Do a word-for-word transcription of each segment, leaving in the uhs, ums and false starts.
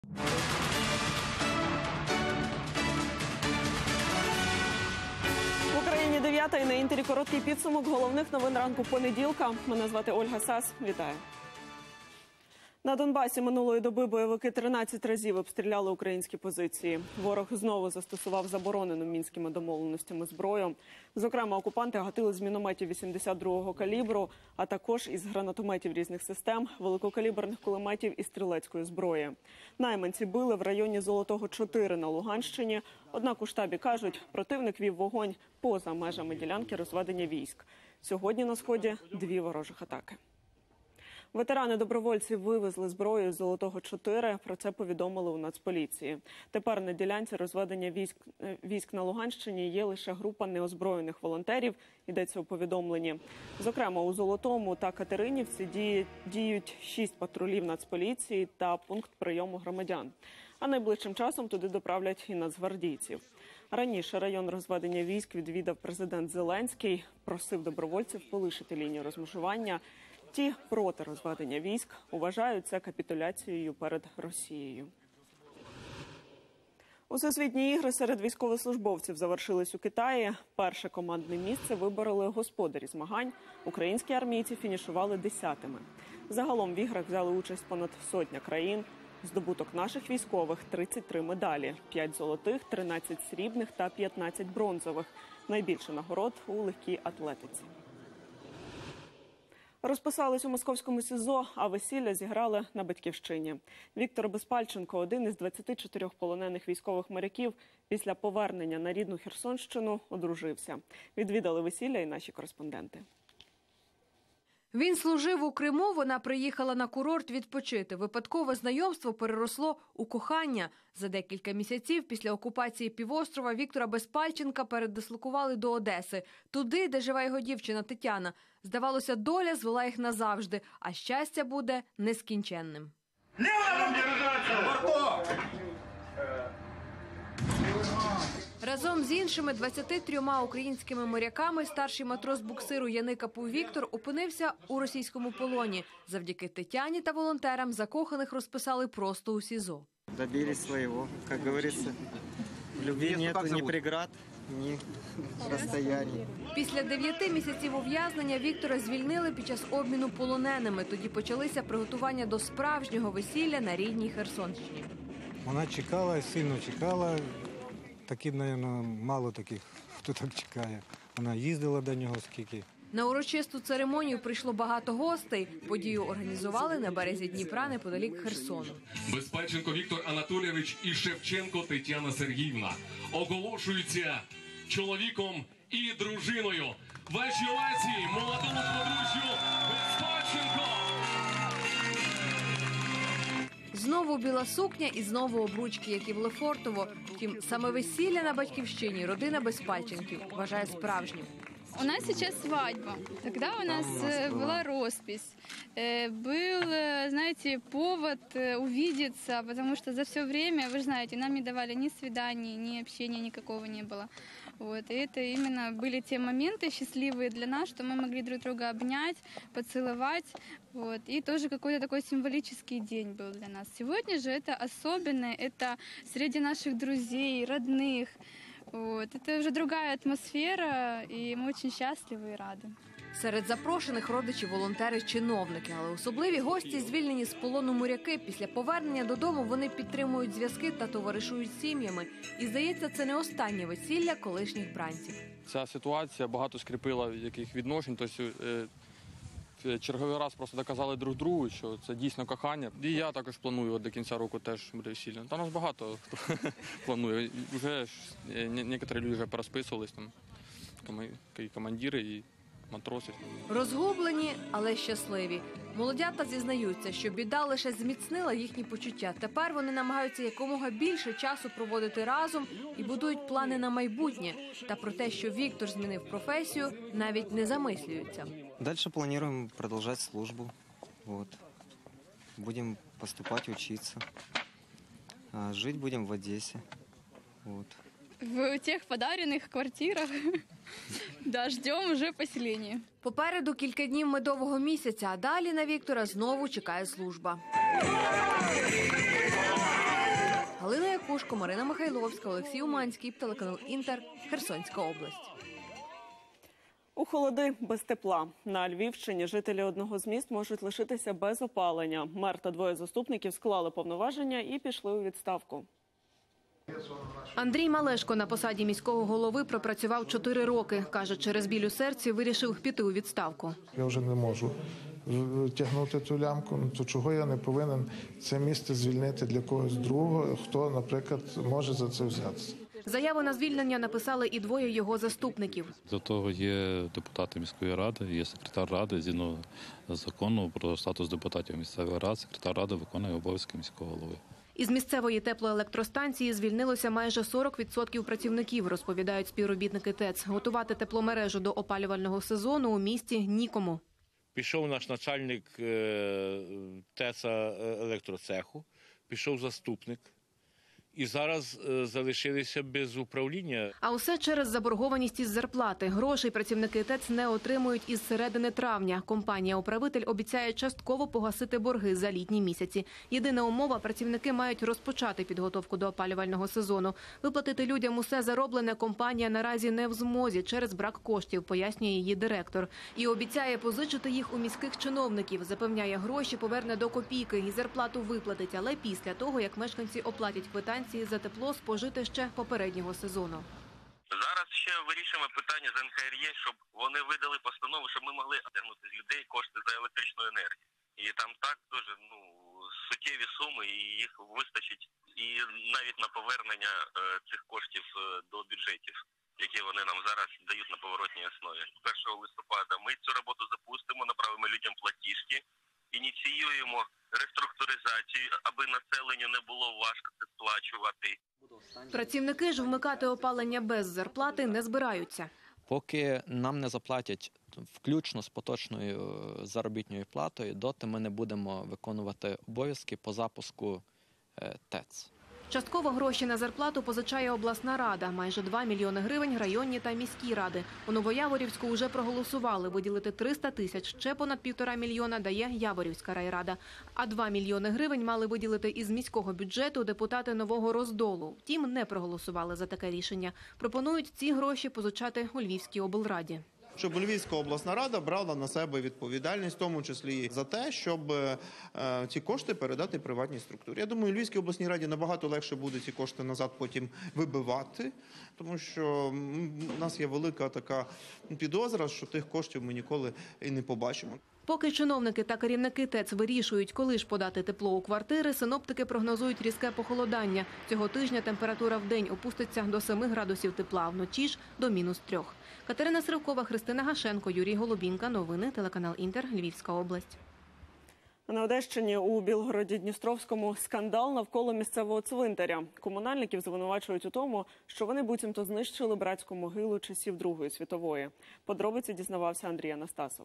В Україні дев'ята і на інтері короткий підсумок головних новин ранку понеділка. Мене звати Ольга Сас. Вітаю. На Донбасі минулої доби бойовики тринадцять разів обстріляли українські позиції. Ворог знову застосував заборонену мінськими домовленостями зброю. Зокрема, окупанти гатили з мінометів вісімдесят другого калібру, а також із гранатометів різних систем, великокаліберних кулеметів і стрілецької зброї. Найманці били в районі Золотого чотири на Луганщині. Однак у штабі кажуть, противник вів вогонь поза межами ділянки розведення військ. Сьогодні на Сході дві ворожих атаки. Ветерани-добровольці вивезли зброю з Золотого чотири. Про це повідомили у Нацполіції. Тепер на ділянці розведення військ, військ на Луганщині є лише група неозброєних волонтерів, йдеться у повідомленні. Зокрема, у Золотому та Катеринівці діють, діють шість патрулів Нацполіції та пункт прийому громадян. А найближчим часом туди доправлять і нацгвардійців. Раніше район розведення військ відвідав президент Зеленський, просив добровольців полишити лінію розмежування. Ті проти розведення військ вважають це капітуляцією перед Росією. Усесвітні ігри серед військовослужбовців завершились у Китаї. Перше командне місце вибороли господарі змагань. Українські армійці фінішували десятими. Загалом в іграх взяли участь понад сотня країн. Здобуток наших військових – тридцять три медалі, п'ять золотих, тринадцять срібних та п'ятнадцять бронзових. Найбільше нагород у легкій атлетиці. Розписались у московському СІЗО, а весілля зіграли на Батьківщині. Віктор Безпальченко – один із двадцяти чотирьох полонених військових моряків. Після повернення на рідну Херсонщину одружився. Відвідали весілля і наші кореспонденти. Він служив у Криму, вона приїхала на курорт відпочити. Випадкове знайомство переросло у кохання. За декілька місяців після окупації півострова Віктора Безпальченка передислокували до Одеси. Туди, де живе його дівчина Тетяна. Здавалося, доля звела їх назавжди, а щастя буде нескінченним. Разом з іншими двадцятьма трьома українськими моряками старший матрос буксиру Яник Апуй Віктор опинився у російському полоні. Завдяки Тетяні та волонтерам закоханих розписали просто у СІЗО. Добились свого, як говориться. В любві нету ні преград, ні розстоянь. Після дев'яти місяців ув'язнення Віктора звільнили під час обміну полоненими. Тоді почалися приготування до справжнього весілля на рідній Херсонщині. Вона чекала, сильно чекала. Такі, мабуть, мало таких, хто так чекає. Вона їздила до нього скільки. На урочисту церемонію прийшло багато гостей. Подію організували на березі Дніпра неподалік Херсону. Безпальченко Віктор Анатолійович і Шевченко Тетяна Сергіївна оголошуються чоловіком і дружиною. Ваші овації молодому подружжю Безпальченко! Знову біла сукня і знову обручки, як і в Лефортово. Втім, саме весілля на Батьківщині родина Безпальченків вважає справжнім. У нас сейчас свадьба. Тогда у нас, у нас была роспись. Был, знаете, повод увидеться, потому что за все время, вы знаете, нам не давали ни свиданий, ни общения никакого не было. Вот. И это именно были те моменты счастливые для нас, что мы могли друг друга обнять, поцеловать. Вот. И тоже какой-то такой символический день был для нас. Сегодня же это особенное, это среди наших друзей, родных. Вот. Это вже другая атмосфера, і ми дуже щасливі і раді. Серед запрошених родичі, волонтери, чиновники, але особливі гості звільнені з полону моряки. Після повернення додому вони підтримують зв'язки та товаришують з сім'ями. І, здається, це не останнє весілля колишніх бранців. Ця ситуація багато скріпила яких відношень. Тобто, е, черговий раз просто доказали друг другу, що це дійсно кохання. І я також планую до кінця року теж буде весілля. Там у нас багато хто планує. Вже деякі люди вже порозписувались, там, і командири, і матроси. Розгублені, але щасливі. Молодята зізнаються, що біда лише зміцнила їхні почуття. Тепер вони намагаються якомога більше часу проводити разом і будують плани на майбутнє. Та про те, що Віктор змінив професію, навіть не замислюються. Далі плануємо продовжувати службу. Вот. Будемо поступати, вчитися. Жити будемо в Одесі. Вот. В тих подарених квартирах. Да, ждемо вже поселення. Попереду кілька днів медового місяця, а далі на Віктора знову чекає служба. Ткаченко, Марина Михайловська, Олексій Уманський, телеканал Інтер, Херсонська область. У холоди без тепла. На Львівщині жителі одного з міст можуть лишитися без опалення. Мер та двоє заступників склали повноваження і пішли у відставку. Андрій Малешко на посаді міського голови пропрацював чотири роки. Каже, через біль у серці вирішив піти у відставку. Я вже не можу тягнути цю лямку, то чого я не повинен це місце звільнити для когось другого, хто, наприклад, може за це взятися. Заяву на звільнення написали і двоє його заступників. До того є депутати міської ради, є секретар ради. Згідно закону про статус депутатів місцевої ради, секретар ради виконує обов'язки міського голови. Із місцевої теплоелектростанції звільнилося майже сорок відсотків працівників, розповідають співробітники ТЕЦ. Готувати тепломережу до опалювального сезону у місті нікому. Пішов наш начальник ТЕЦа електроцеху, пішов заступник. І зараз залишилися без управління. А усе через заборгованість із зарплати. Грошей працівники ТЕЦ не отримують із середини травня. Компанія-управитель обіцяє частково погасити борги за літні місяці. Єдина умова – працівники мають розпочати підготовку до опалювального сезону. Виплатити людям усе зароблене компанія наразі не в змозі через брак коштів, пояснює її директор. І обіцяє позичити їх у міських чиновників. Запевняє, гроші поверне до копійки і зарплату виплатить, але після того, як мешканці оплатять квитанції за тепло спожите ще попереднього сезону. Зараз ще вирішуємо питання з ен ка ер є, щоб вони видали постанову, щоб ми могли отримати з людей кошти за електричну енергію. І там так дуже ну, суттєві суми, і їх вистачить і навіть на повернення е, цих коштів е, до бюджетів, які вони нам зараз дають на поворотній основі. першого листопада ми цю роботу запустимо, направимо людям платіжки, ініціюємо реструктуризацію, аби населенню не було важко це сплачувати. Працівники ж вмикати опалення без зарплати не збираються. Поки нам не заплатять включно з поточною заробітною платою, доти ми не будемо виконувати обов'язки по запуску ТЕЦ. Частково гроші на зарплату позичає обласна рада. Майже два мільйони гривень – районні та міські ради. У Новояворівську вже проголосували виділити триста тисяч. Ще понад півтора мільйона дає Яворівська райрада. А два мільйони гривень мали виділити із міського бюджету депутати Нового Роздолу. Втім, не проголосували за таке рішення. Пропонують ці гроші позичати у Львівській облраді. Щоб Львівська обласна рада брала на себе відповідальність, в тому числі за те, щоб е, ці кошти передати приватній структурі. Я думаю, Львівській обласній раді набагато легше буде ці кошти назад потім вибивати, тому що в нас є велика така підозра, що тих коштів ми ніколи і не побачимо. Поки чиновники та керівники ТЕЦ вирішують, коли ж подати тепло у квартири, синоптики прогнозують різке похолодання. Цього тижня температура в день опуститься до семи градусів тепла, вночі ж до мінус трьох. Катерина Сривкова, Христина Гашенко, Юрій Голубінка. Новини, телеканал Інтер, Львівська область. На Одещині у Білгороді-Дністровському скандал навколо місцевого цвинтаря. Комунальників звинувачують у тому, що вони буцімто знищили братську могилу часів Другої світової. Подробиці дізнавався Андрій Анастасов.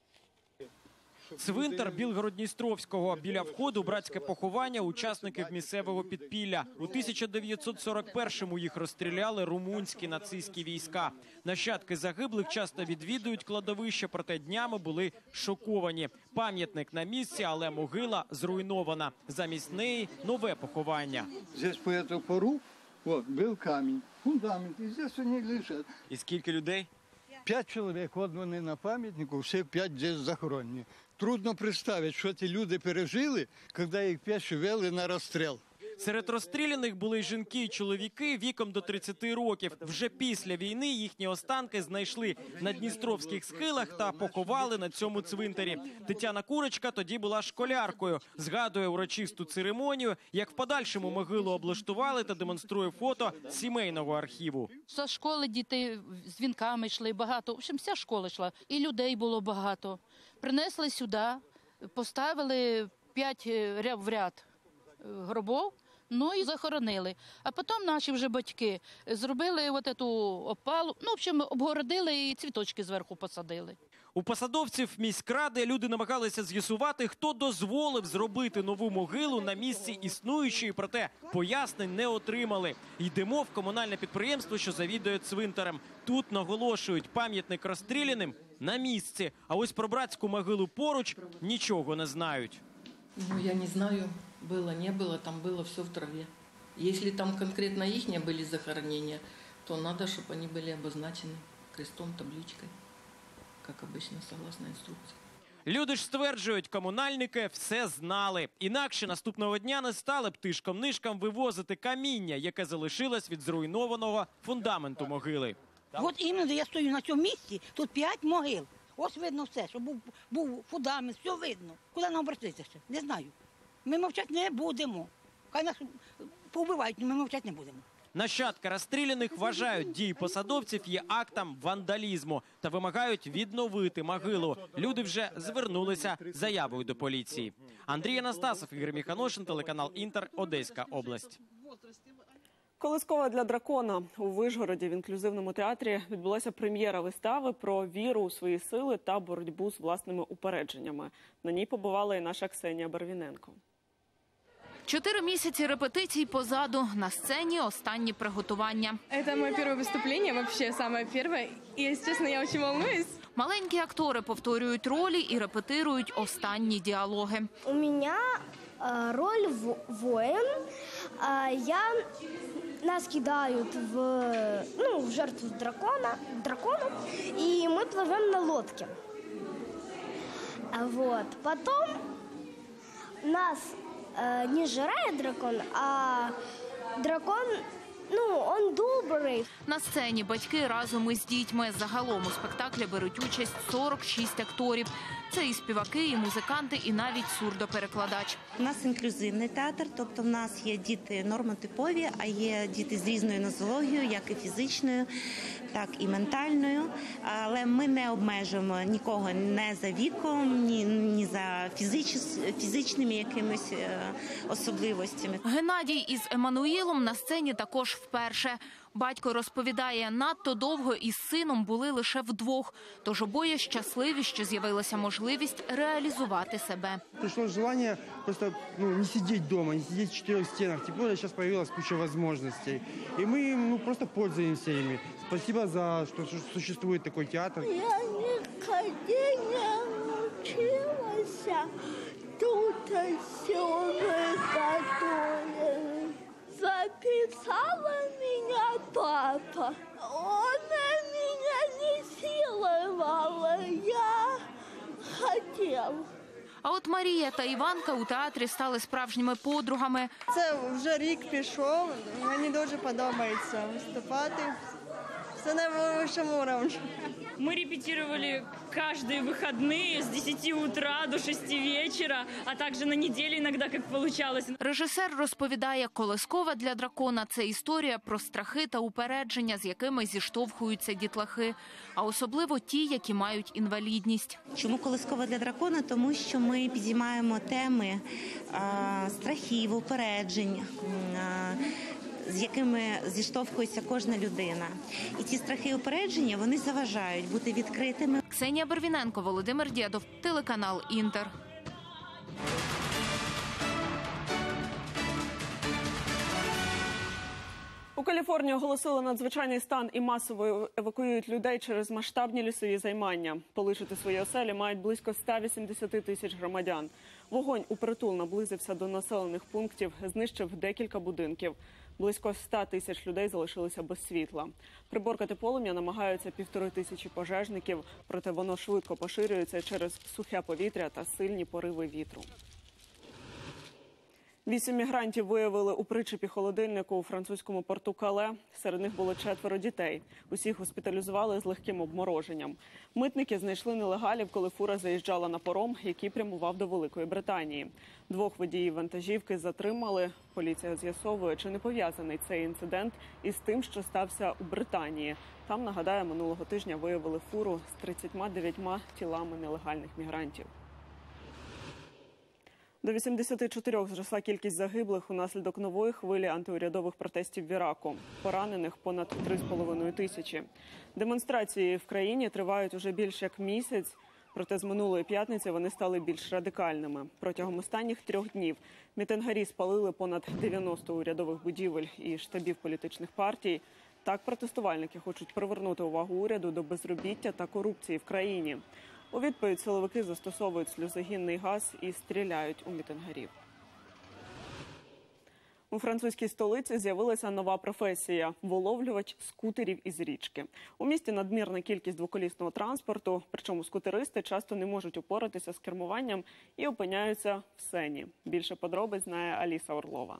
Цвинтар Білгород-Дністровського. Біля входу братське поховання учасників місцевого підпілля. У тисяча дев'ятсот сорок першому їх розстріляли румунські нацистські війська. Нащадки загиблих часто відвідують кладовище, проте днями були шоковані. Пам'ятник на місці, але могила зруйнована. Замість неї нове поховання. Здесь по эту пору вот, был камень, фундамент, и здесь они лежат. І скільки людей? П'ять чоловік, от вони на пам'ятнику, всі п'ять здесь захоронені. Трудно представити, що ці люди пережили, коли їх п'ять вели на розстріл. Серед розстріляних були жінки і чоловіки віком до тридцяти років. Вже після війни їхні останки знайшли на Дністровських схилах та поховали на цьому цвинтарі. Тетяна Курочка тоді була школяркою. Згадує урочисту церемонію, як в подальшому могилу облаштували та демонструє фото сімейного архіву. За школи діти з вінками йшли багато. В общем, вся школа йшла. І людей було багато. Принесли сюди, поставили п'ять в ряд гробов, ну і захоронили. А потім наші вже батьки зробили от эту опалу, ну, в общем, обгородили і цвіточки зверху посадили. У посадовців міськради люди намагалися з'ясувати, хто дозволив зробити нову могилу на місці існуючої, проте пояснень не отримали. Йдемо в комунальне підприємство, що завідує цвинтарем. Тут наголошують, пам'ятник розстріляним на місці, а ось про братську могилу поруч нічого не знають. Ну, я не знаю, было, не было, там было все в траве. Если там конкретно их были захоронения, то надо, чтобы они были обозначены крестом, табличкой, как обычно, согласно инструкции. Люди ж стверджують, комунальники все знали. Інакше наступного дня не стали б тишком-нишком вивозити каміння, яке залишилось від зруйнованого фундаменту могили. От іменно я стою на цьому місці, тут п'ять могил. Ось видно все, що був, був фундамент, все видно. Куди нам обратитися ще? Не знаю. Ми мовчати не будемо. Хай нас повбивають, але ми мовчати не будемо. Нащадки розстріляних вважають, дії посадовців є актом вандалізму та вимагають відновити могилу. Люди вже звернулися з заявою до поліції. Андрій Анастасов, Ігор Міханошин, телеканал «Інтер», Одеська область. Колискова для дракона. У Вишгороді в інклюзивному театрі відбулася прем'єра вистави про віру у свої сили та боротьбу з власними упередженнями. На ній побувала і наша Ксенія Барвіненко. Чотири місяці репетицій позаду. На сцені останні приготування. Це моє перше виступлення, взагалі, саме перше. І, якщо чесно, я дуже волнуюсь. Маленькі актори повторюють ролі і репетирують останні діалоги. У мене роль воїн. Я... Нас кидають в, ну, в жертву дракона, дракону, і ми пливемо на лодці. Вот. Потім нас э, не жирає дракон, а дракон, ну, він добрий. На сцені батьки разом із дітьми. Загалом у спектаклі беруть участь сорок шість акторів. Це і співаки, і музиканти, і навіть сурдоперекладач. У нас інклюзивний театр, тобто в нас є діти нормотипові, а є діти з різною нозологією, як і фізичною, так і ментальною. Але ми не обмежуємо нікого не за віком, ні, ні за фізич, фізичними якимись е, особливостями. Геннадій із Еммануїлом на сцені також вперше. Батько розповідає, надто довго із сином були лише вдвох, тож обоє щасливі, що з'явилася можливість реалізувати себе. Пришло желание просто ну, не сидеть вдома, не сидеть в чотирьох стінах. Тим більше зараз появилась куча можливостей. І ми ну, просто пользуємося ними. Спасибо за що существує такий театр. Я ніколи не навчилася тут все виготовлено. Записала меня папа. Он меня не силовал, я хотел. А от Марія та Іванка у театрі стали справжніми подругами. Це вже рік пішов, мені дуже подобається виступати. Все на вищому рівні. Мы репетировали каждые выходные с десяти утра до шести вечера, а также на неделе иногда, как получалось. Режисер розповідає, «Колискова для дракона» – це історія про страхи та упередження, з якими зіштовхуються дітлахи, а особливо ті, які мають інвалідність. Чому «Колискова для дракона»? Тому що ми підіймаємо теми а, страхів, упереджень, а, з якими зіштовхується кожна людина. І ці страхи і упередження, вони заважають бути відкритими. Ксенія Барвіненко, Володимир Дєдов, телеканал «Інтер». У Каліфорнії оголосили надзвичайний стан і масово евакуюють людей через масштабні лісові займання. Полишити свої оселі мають близько ста вісімдесяти тисяч громадян. Вогонь упритул наблизився до населених пунктів, знищив декілька будинків. Близько ста тисяч людей залишилися без світла. Приборкати полум'я намагаються півтори тисячі пожежників, проте воно швидко поширюється через сухе повітря та сильні пориви вітру. Вісім мігрантів виявили у причепі холодильнику у французькому порту Кале. Серед них було четверо дітей. Усіх госпіталізували з легким обмороженням. Митники знайшли нелегалів, коли фура заїжджала на паром, який прямував до Великої Британії. Двох водіїв вантажівки затримали. Поліція з'ясовує, чи не пов'язаний цей інцидент із тим, що стався у Британії. Там, нагадаю, минулого тижня виявили фуру з тридцятьма дев'ятьма тілами нелегальних мігрантів. До вісімдесяти чотирьох зросла кількість загиблих унаслідок нової хвилі антиурядових протестів в Іраку. Поранених понад три з половиною тисячі. Демонстрації в країні тривають уже більше як місяць, проте з минулої п'ятниці вони стали більш радикальними. Протягом останніх трьох днів мітингарі спалили понад дев'яносто урядових будівель і штабів політичних партій. Так протестувальники хочуть привернути увагу уряду до безробіття та корупції в країні. У відповідь силовики застосовують сльозогінний газ і стріляють у мітингарів. У французькій столиці з'явилася нова професія – виловлювач скутерів із річки. У місті надмірна кількість двоколісного транспорту, причому скутеристи часто не можуть упоратися з кермуванням і опиняються в Сені. Більше подробиць знає Аліса Орлова.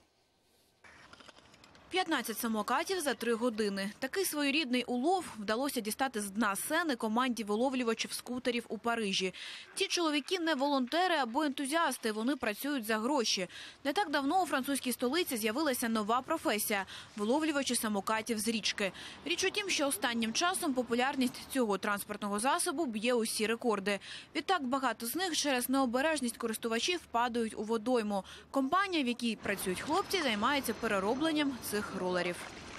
п'ятнадцять самокатів за три години. Такий своєрідний улов вдалося дістати з дна Сени команді виловлювачів скутерів у Парижі. Ті чоловіки не волонтери або ентузіасти, вони працюють за гроші. Не так давно у французькій столиці з'явилася нова професія – виловлювачі самокатів з річки. Річ у тім, що останнім часом популярність цього транспортного засобу б'є усі рекорди. Відтак багато з них через необережність користувачів падають у водойму. Компанія, в якій працюють хлопці, займається переробленням цих ролерів.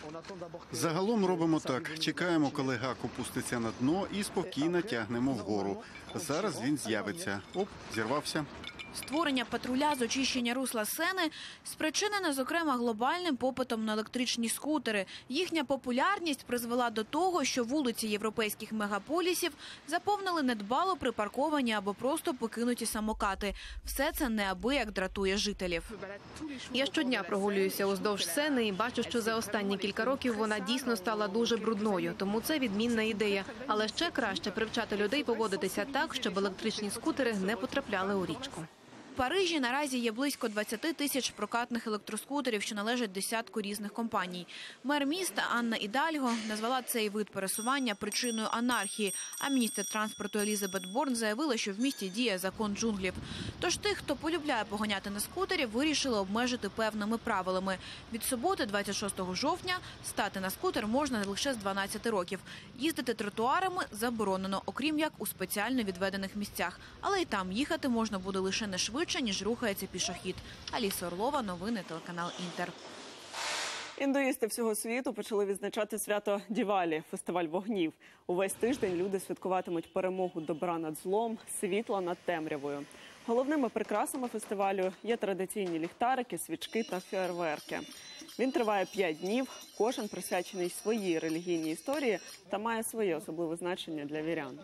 Загалом робимо так. Чекаємо, коли гак опуститься на дно і спокійно тягнемо вгору. Зараз він з'явиться. Оп, зірвався. Створення патруля з очищення русла Сени спричинене, зокрема, глобальним попитом на електричні скутери. Їхня популярність призвела до того, що вулиці європейських мегаполісів заповнили недбало припарковані або просто покинуті самокати. Все це неабияк дратує жителів. Я щодня прогулююся уздовж Сени і бачу, що за останні кілька років вона дійсно стала дуже брудною. Тому це відмінна ідея. Але ще краще привчати людей поводитися так, щоб електричні скутери не потрапляли у річку. В Парижі наразі є близько двадцяти тисяч прокатних електроскутерів, що належать десятку різних компаній. Мер міста Анна Ідальго назвала цей вид пересування причиною анархії, а міністр транспорту Елізабет Борн заявила, що в місті діє закон джунглів. Тож тих, хто полюбляє поганяти на скутері, вирішили обмежити певними правилами. Від суботи, двадцять шостого жовтня, стати на скутер можна лише з дванадцяти років. Їздити тротуарами заборонено, окрім як у спеціально відведених місцях. Але й там їхати можна буде лише не швидше, ніж рухається пішохід. Аліса Орлова, новини, телеканал Інтер. Індуїсти всього світу почали відзначати свято Дівалі – фестиваль вогнів. Увесь тиждень люди святкуватимуть перемогу добра над злом, світла над темрявою. Головними прикрасами фестивалю є традиційні ліхтарики, свічки та фейерверки. Він триває п'ять днів, кожен присвячений своїй релігійній історії та має своє особливе значення для вірян.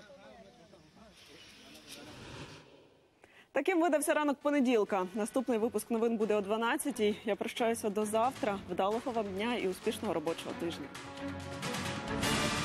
Таким видався ранок понеділка. Наступний випуск новин буде о дванадцятій. Я прощаюся до завтра. Вдалого вам дня і успішного робочого тижня.